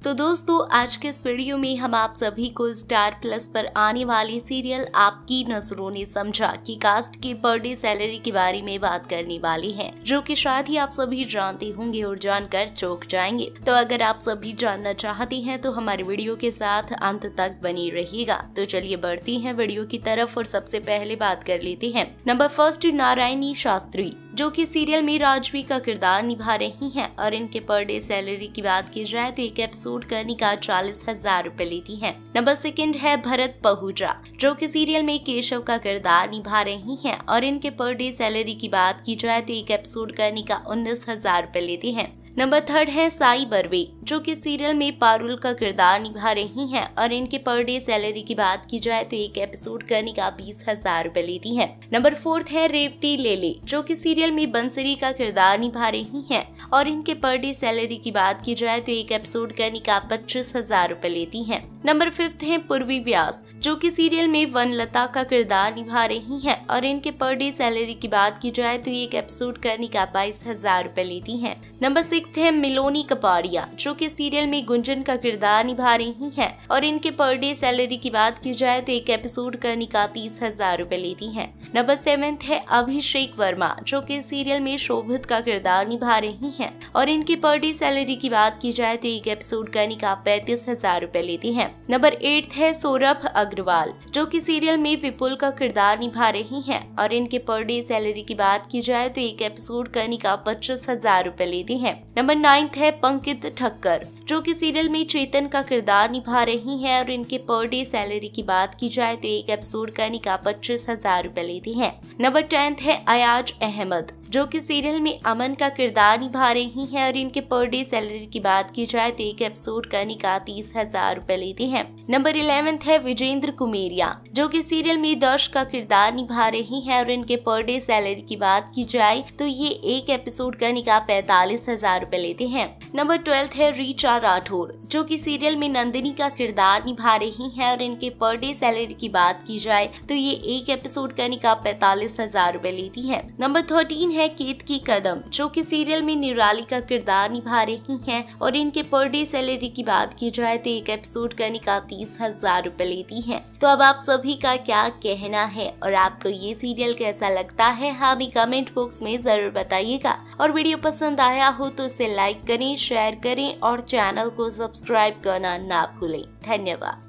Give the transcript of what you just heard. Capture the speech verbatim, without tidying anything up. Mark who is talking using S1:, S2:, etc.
S1: तो दोस्तों आज के इस वीडियो में हम आप सभी को स्टार प्लस पर आने वाली सीरियल आपकी नजरों ने समझा की कास्ट की पर डे सैलरी के बारे में बात करने वाली हैं, जो कि शायद ही आप सभी जानते होंगे और जानकर चौंक जाएंगे। तो अगर आप सभी जानना चाहते हैं तो हमारे वीडियो के साथ अंत तक बनी रहिएगा। तो चलिए बढ़ती हैं वीडियो की तरफ और सबसे पहले बात कर लेते हैं नंबर फर्स्ट नारायणी शास्त्री, जो कि सीरियल में राजवी का किरदार निभा रही हैं और इनके पर डे सैलरी की बात की जाए तो एक एपिसोड करने का चालीस हजार रूपए लेती हैं। नंबर सेकंड है भरत पहुजा, जो कि सीरियल में केशव का किरदार निभा रही हैं और इनके पर डे सैलरी की बात की जाए तो एक एपिसोड करने का उन्नीस हजार रूपए लेती हैं। नंबर थर्ड है साई बर्वे, जो कि सीरियल में पारुल का किरदार निभा रही हैं और इनके पर डे सैलरी की बात की जाए तो एक एपिसोड करने का बीस हजार रूपए लेती हैं। नंबर फोर्थ है रेवती लेले, जो कि सीरियल में बंसरी का किरदार निभा रही हैं और इनके पर डे सैलरी की बात की जाए तो एक एपिसोड करने का पच्चीस हजार रूपए लेती हैं। नंबर फिफ्थ है पूर्वी व्यास, जो कि सीरियल में वनलता का किरदार निभा रही हैं और इनके पर डे सैलरी की बात की जाए तो एक एपिसोड करने का बाईस हजार रूपए लेती हैं। नंबर सिक्स है मिलोनी कपाड़िया, जो कि सीरियल में गुंजन का किरदार निभा रही हैं और इनके पर डे सैलरी की बात की जाए तो एक एपिसोड करने का तीस हजार रूपए लेती हैं। नंबर सेवेंथ है अभिषेक वर्मा, जो कि सीरियल में शोभित का किरदार निभा रही हैं और इनके पर डे सैलरी की बात की जाए तो एक एपिसोड करने का पैंतीस हजार रूपए लेती हैं। नंबर एट है सौरभ अग्रवाल, जो कि सीरियल में विपुल का किरदार निभा रही हैं और इनके पर डे सैलरी की बात की जाए तो एक एपिसोड करने का पच्चीस हजार रूपए लेती हैं। नंबर नाइन्थ है पंकित ठक्कर, जो कि सीरियल में चेतन का किरदार निभा रही हैं और इनके पर डे सैलरी की बात की जाए तो एक एपिसोड करने का पच्चीस हजार रूपए लेती हैं। नंबर टेंथ है अयाज अहमद, जो कि सीरियल में अमन का किरदार निभा रही हैं और इनके पर डे सैलरी की बात की जाए तो एक एपिसोड करने का तीस हजार रूपए लेती हैं। नंबर इलेवेंथ है विजेंद्र कुमेरिया, जो कि सीरियल में दर्श का किरदार निभा रही हैं और इनके पर डे सैलरी की बात की जाए तो ये एक एपिसोड करने का पैंतालीस हजार रूपए लेते हैं। नंबर ट्वेल्थ है रीचा राठौर, जो कि सीरियल में नंदिनी का किरदार निभा रही हैं और इनके पर डे सैलरी की बात की जाए तो ये एक एपिसोड करने का पैंतालीस हजार रूपए लेती है। नंबर थर्टीन है केतकी कदम, जो कि सीरियल में निराली का किरदार निभा रही हैं और इनके पर डे सैलरी की बात की जाए तो एक एपिसोड करने का तीस हजार रूपए लेती हैं। तो अब आप सभी का क्या कहना है और आपको ये सीरियल कैसा लगता है, हमें कमेंट बॉक्स में जरूर बताइएगा। और वीडियो पसंद आया हो तो इसे लाइक करें, शेयर करें और चैनल को सब्सक्राइब करना ना भूलें। धन्यवाद।